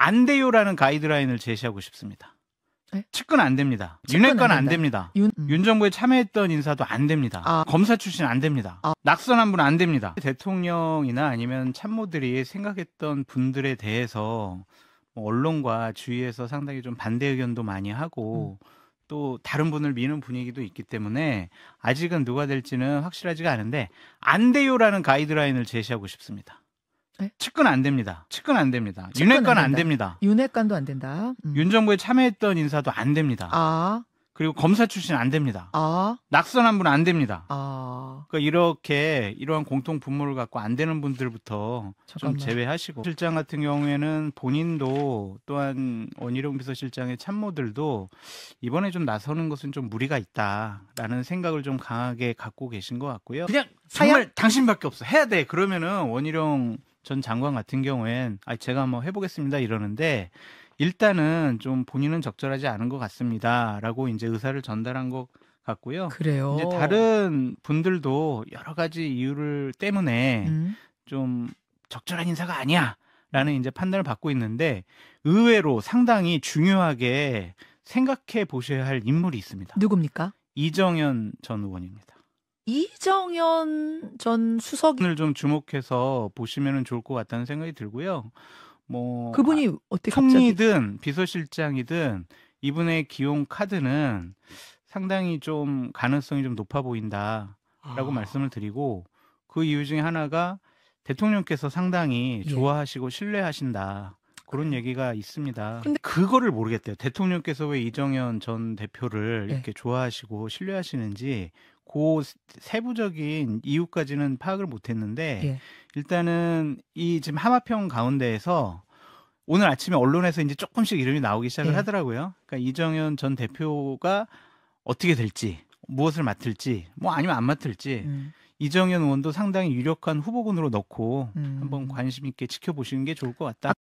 안 돼요라는 가이드라인을 제시하고 싶습니다. 네? 측근 안 됩니다. 측근 윤핵관 안 안 된다. 됩니다. 윤 정부에 참여했던 인사도 안 됩니다. 검사 출신 안 됩니다. 낙선한 분 안 됩니다. 대통령이나 아니면 참모들이 생각했던 분들에 대해서 언론과 주위에서 상당히 좀 반대 의견도 많이 하고 또 다른 분을 미는 분위기도 있기 때문에 아직은 누가 될지는 확실하지가 않은데 안 돼요라는 가이드라인을 제시하고 싶습니다. 네? 측근 안 됩니다. 측근 안 됩니다. 측근 윤핵관 안 안 된다. 됩니다. 윤핵관도 안 된다. 윤 정부에 참여했던 인사도 안 됩니다. 그리고 검사 출신 안 됩니다. 낙선한 분 안 됩니다. 그러니까 이렇게 이러한 공통 분모를 갖고 안 되는 분들부터 좀 제외하시고 실장 같은 경우에는 본인도 또한 원희룡 비서실장의 참모들도 이번에 좀 나서는 것은 좀 무리가 있다라는 생각을 좀 강하게 갖고 계신 것 같고요. 그냥 정말 당신밖에 없어. 해야 돼. 그러면은 원희룡 전 장관 같은 경우엔 제가 한번 해보겠습니다 이러는데 일단은 좀 본인은 적절하지 않은 것 같습니다라고 이제 의사를 전달한 것 같고요. 그래요. 이제 다른 분들도 여러 가지 이유를 때문에 좀 적절한 인사가 아니야라는 이제 판단을 받고 있는데 의외로 상당히 중요하게 생각해 보셔야 할 인물이 있습니다. 누굽니까? 이정현 전 의원입니다. 이정현 전 수석을 좀 주목해서 보시면 좋을 것 같다는 생각이 들고요. 그분이 어떻게 총리든 비서실장이든 이분의 기용 카드는 상당히 좀 가능성이 좀 높아 보인다라고 말씀을 드리고 그 이유 중에 하나가 대통령께서 상당히 좋아하시고 신뢰하신다. 그런 얘기가 있습니다. 근데 그거를 모르겠대요. 대통령께서 왜 이정현 전 대표를 이렇게 좋아하시고 신뢰하시는지 그 세부적인 이유까지는 파악을 못했는데 일단은 이 지금 하마평 가운데에서 오늘 아침에 언론에서 이제 조금씩 이름이 나오기 시작을 하더라고요. 그러니까 이정현 전 대표가 어떻게 될지, 무엇을 맡을지, 아니면 안 맡을지 이정현 의원도 상당히 유력한 후보군으로 넣고 한번 관심 있게 지켜보시는 게 좋을 것 같다.